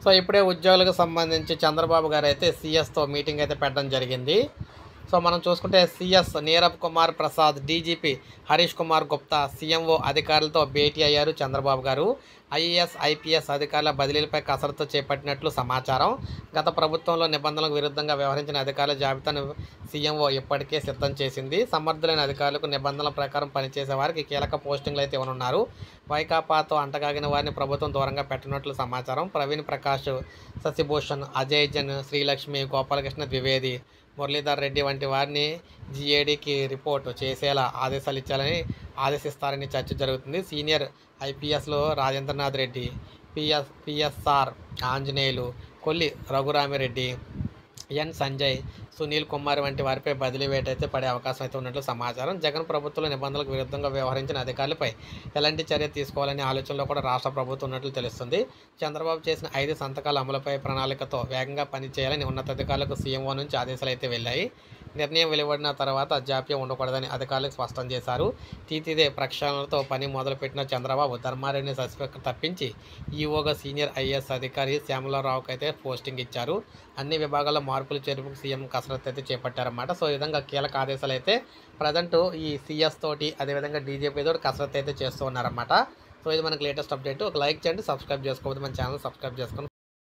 So ఇప్పుడే ఉద్యోగులకు సంబంధించి చంద్రబాబు గారు అయితే సీఎస్తో మీటింగ్ అయితే పెట్టడం జరిగింది. సో మనం చూసుకుంటే CS Nirab Kumar Prasad, DGP Harish Kumar Gupta, CMO అధికారులతో భేటీ అయ్యారు చంద్రబాబు గారు. ఐఏఎస్, ఐపీఎస్ అధికారుల బదిలీలపై కసరత్తు చేపట్టినట్లు సమాచారం. గత ప్రభుత్వంలో నిబంధనలకు విరుద్ధంగా వ్యవహరించిన అధికారుల జాబితాను సీఎంఓ ఇప్పటికే సిద్ధం చేసింది. సమర్థులైన అధికారులకు నిబంధనల ప్రకారం పనిచేసే వారికి కీలక పోస్టింగ్లు అయితే ఇవ్వనున్నారు. వైకాపాతో అంటగాగిన వారిని ప్రభుత్వం దూరంగా పెట్టనున్నట్లు సమాచారం. ప్రవీణ్ ప్రకాష్, శశిభూషణ్, అజయ్ జన్, శ్రీలక్ష్మి, గోపాలకృష్ణ ద్వివేది, మురళీధర్ రెడ్డి వంటి వారిని జీఏడీకి రిపోర్టు చేసేలా ఆదేశాలు ఇచ్చాలని ఆదేశిస్తారని చర్చ జరుగుతుంది. సీనియర్ ఐపీఎస్లో రాజేంద్రనాథ్ రెడ్డి, పిఎస్ఆర్ ఆంజనేయులు, కొల్లి రఘురామిరెడ్డి, ఎన్ సంజయ్, సునీల్ కుమార్ వంటి వారిపై బదిలీ వేట అయితే పడే అవకాశం అయితే ఉన్నట్లు సమాచారం. జగన్ ప్రభుత్వంలో నిబంధనలకు విరుద్ధంగా వ్యవహరించిన అధికారులపై ఎలాంటి చర్య తీసుకోవాలనే ఆలోచనలో కూడా రాష్ట్ర ప్రభుత్వం ఉన్నట్లు తెలుస్తుంది. చంద్రబాబు చేసిన 5 సంతకాల అమలుపై ప్రణాళికతో వేగంగా పనిచేయాలని ఉన్నతాధికారులకు సీఎంఓ నుంచి ఆదేశాలు అయితే వెళ్ళాయి. నిర్ణయం వెలువడిన తర్వాత జాప్యం ఉండకూడదని అధికారులకు స్పష్టం చేశారు. తీతిదే ప్రక్షాళనలతో పని మొదలుపెట్టిన చంద్రబాబు ధర్మారెడ్డిని సస్పెక్ట్ తప్పించి ఈఓగా సీనియర్ ఐఏఎస్ అధికారి శ్యామలరావుకు అయితే పోస్టింగ్ ఇచ్చారు. అన్ని విభాగాల్లో మార్పులు చేర్పుకు సీఎం కసరత్తు అయితే చేపట్టారన్నమాట. సో ఈ విధంగా కీలక ఆదేశాలు అయితే ప్రజెంట్ ఈ సీఎస్ తోటి అదేవిధంగా డీజీపీ తోటి కసరత్తు అయితే చేస్తూ ఉన్నారన్నమాట. సో ఇది మనకి లేటెస్ట్ అప్డేట్. ఒక లైక్ చేయండి, సబ్స్క్రైబ్ చేసుకోవద్దు, మన ఛానల్ సబ్స్క్రైబ్ చేసుకోండి.